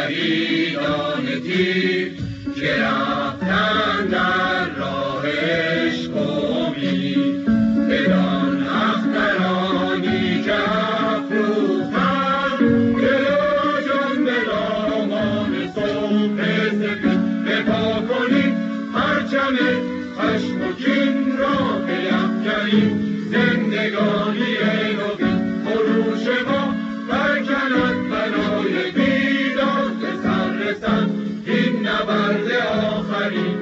شهیدان تیر که رفتند در راه عشق و امید، بدان اخترانی که افروختند دل و جان به دامان صبح سپید. بپا کنید پرچم خشم و کین را بیفکنید، زندگانی نوین خروش ما برکند بلای بیداد، به سر رسد این نبرد آخرین.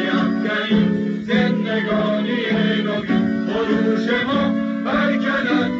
زندگانی نوین خروش ما برکند